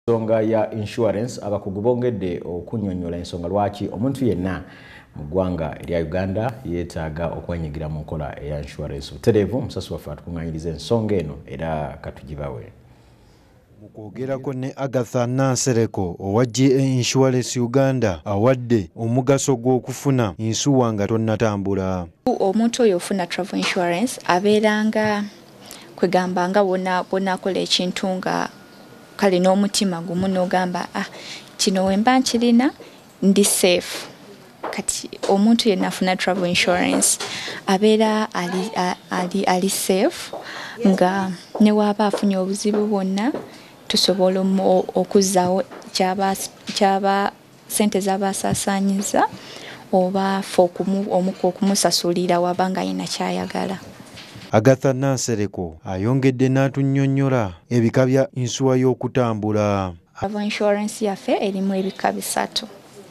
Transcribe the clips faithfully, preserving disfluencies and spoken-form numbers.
Ensonga ya insurance abakugu bongedde okunnyonnyola ensonga lwaki omuntu yenna mu ggwanga erya Uganda yeetaaga okwenyigira mu nkola eya insurance. Butereevu musasi waffe atukuŋŋaanyiriza ensonga eno era katugibawe. Mu kwogerako ne Agatha Nansereko owa K W E Insurance Uganda awadde omugaso gw'okufuna Yinsuwa nga tonnatambula. Omuntu oyo ofuna travel insurance abeeranga kwegamba nga wonna bw'onaakola ekintu nga kale n'omutima gumu n'ogamba ah kino wemba nkirina ndi safe. Kati omuntu yenna afuna travel insurance abeera ali, ali, ali safe nga ne waaba afunye obuzibu bwonna tusobola okuzzaawo kyaba kyaba ssente z'abasaasaanyiza oba fe omuku okumusasulira waba nga yina kyayagala. Agatha Nansereko ayongedde n'atunnyonnyola ebika bya insuwa y'okutambula. Travel insurance yaffe erimu ebika bisatu.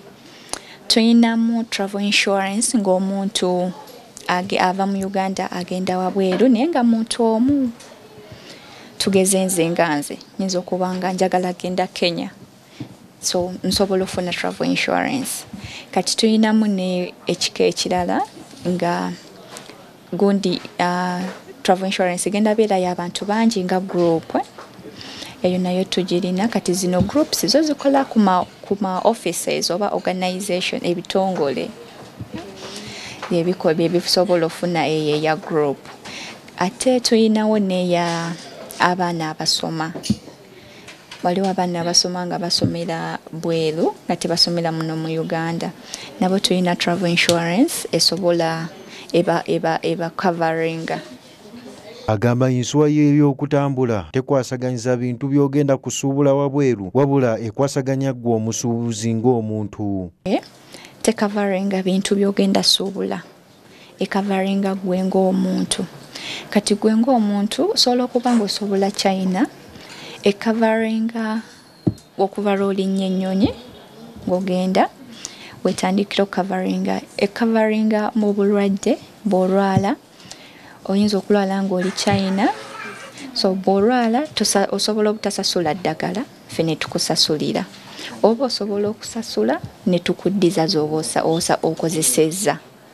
Tuyinamu travel insurance ng'omuntu ava mu Uganda agenda wabweru naye nga muntu omu. Tugeze nze nga nze nyinza okuba nga njagala genda Kenya, so nsobola okufuna travel insurance. Kati tuyinamu ne ekika ekirala nga gundi uh, travel insurance genda beera y'abantu bangi nga group eyo nayo tugirina. Kati zino groups zo zikola kuma kuma offices oba organization ebitongole ebikobe ebisobola ofuna eyo ya group. Ate tuyinawo neya abaana abasoma. Waliwo abaana abasoma nga basomera bweru nga tebasomera muno mu Uganda, nabo tuyina travel insurance esobola eba eba eba covering. Agamba Yinsuwa y'ebyokutambula tekwasaganyiza bintu byogenda kusuubula wabweru wabula ekwasaganya gwe omusuubuzi ng'omuntu. Eh, te covering bintu byogenda suubula, e covering gwe ng'omuntu. Kati gwe ng'omuntu osobola okuba ng'osuubula China, e covering okuva lw'olinnye ennyonyi ng'ogenda wetandikira covering e covering mu bulwadde bw'olwala oyinza okulwala ng'oli China, so bw'olwala osobola obutasasula ddagala ffe ne tukusasulira, oba osobola okusasula ne tukuddiza z'oba osa okozesezza.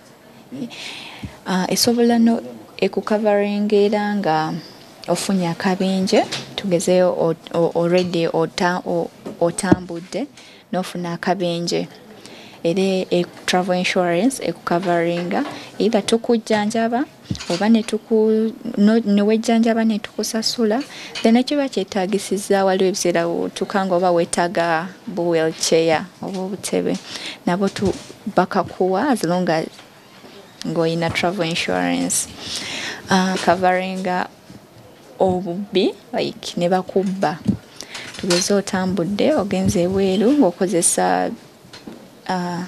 Uh, esobola no ekucovering era nga ofunye akabenje tugezeyo already otambudde n'ofuna akabenje. Ere e travel insurance ekucoveringa either tukujjanjaba oba ne tuku no, newejjanjaba ne tukusasula, then ekiba kyetaagisiza waliwo ebiseera tukanga oba weetaaga bu wheelchair oba obutebe nabo tu bakakuwa as long as ng'oyina travel insurance. Uh, coveringa obubi like ne bakubba tugeze otambudde ogenze ebweru ng'okozesa Uh,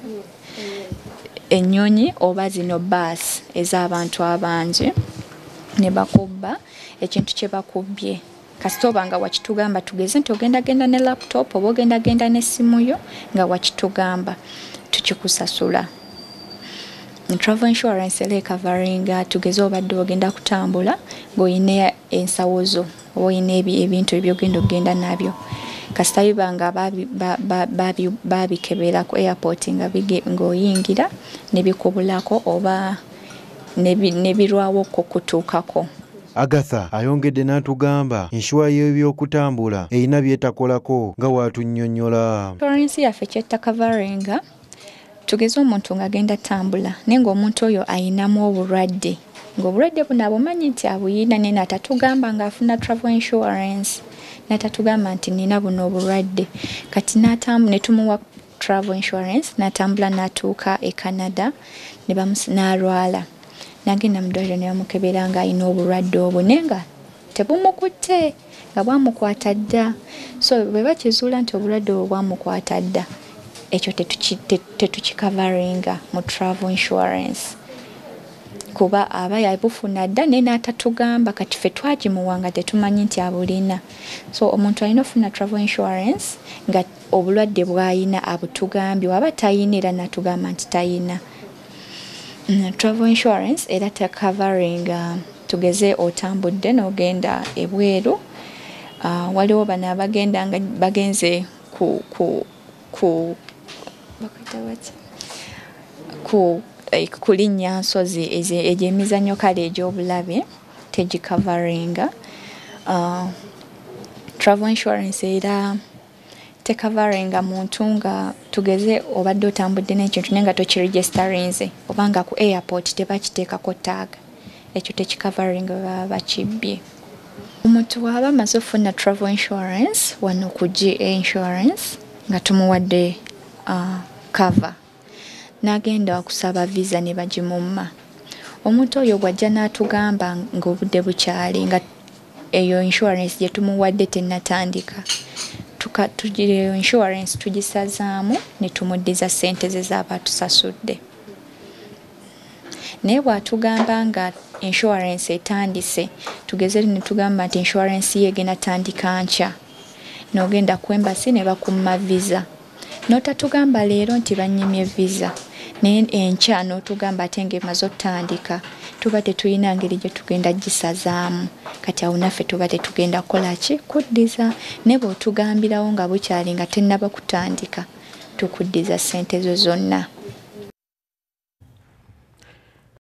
ennyonyi oba zino bus ez'abantu abangi ne bakubba ekintu kye bakubbye kasita oba nga wakitugamba tugeze nti ogenda genda ne laptop oba ogenda genda n'essimu yo nga wakitugamba tukikusasula. Travel insurance ele covering tugeze obadde ogenda kutambula ng'oyina ensawo zo oba oyina ebintu ebyogenda ogenda nabyo kasita bibanga babikebera ku airport nga ng'oyingira ne bikubulako oba ne birwawo kukutuukako. Agatha ayongedde n'atugamba Yinsuwa y'ebyokutambula erina byetakolako nga waatunnyonnyola. Insurance yaffe kyettakavaringa tugeze omuntu ng'agenda tambula naye ng'omuntu oyo ayinamu obulwadde ng'obulwadde buno abumanyi nti abuyina naye natatugamba ng'afuna travel insurance. Natatugamba nti nina buno obulwadde kati n'atambu ne tumuwa travel insurance n'atambula n'atuuka e Canada ne n'alwala n'agenda mu ddwaliro ne bamukebera nga alina obulwadde obwo naye nga tebumukutte nga bwamukwata dda, so bwe bakizuula nti obulwadde obwo bwamukwata dda ekyo tetukikavaringa mu travel insurance kuba aba yabufuna dda naye n'atatugamba kati ffe twagimuwa nga tetumanyi nti abulina. So omuntu alina ofuna travel insurance nga obulwadde bw'ayina abutugambye, waba tayina era n'atugamba nti tayina. Mm, travel insurance era te covering uh, tugeze otambudde n'ogenda ebweru uh, waliwo bano abagenda nga bagenze ku ku ku ku kulinnya nsozi egy'emizannyo kale egy'obulabe tegicoveringa. uh, travel insurance era tecoveringa muntu nga tugeze obadde otambudde n'ekintu naye nga tokiregisterinze oba nga ku airport tebakiteekako taaga, ekyo tekicoveringa baba bakibbye. Omuntu waba amaze ofuna travel insurance wano ku G A insurance nga tumuwadde uh, cover n'agenda okusaba visa ne bagimumma, omuntu oyo bw'ajja n'atugamba ng'obudde bukyali nga eyo insurance gye tumuwadde tennatandika, tugireyo insurance tugisazaamu ne tumuddiza ssente ze z'aba tusasudde. Naye bw'atugamba nga insurance etandise, tugeze ne tugamba nti insurance ye egenda tandika nkya, n'ogenda ku embassy ne bakumma visa, n'otatugamba leero nti bannyimye visa naye enkya n'otugamba ate ng'emaze otandika, tuba tetulina ngeri gye tugenda gisazaamu, kati awo naffe tuba tetugenda kukola ki kuddiza. Ne bw'otugambirawo nga bukyali nga tennaba kutandika, tukuddiza ssente zo zonna.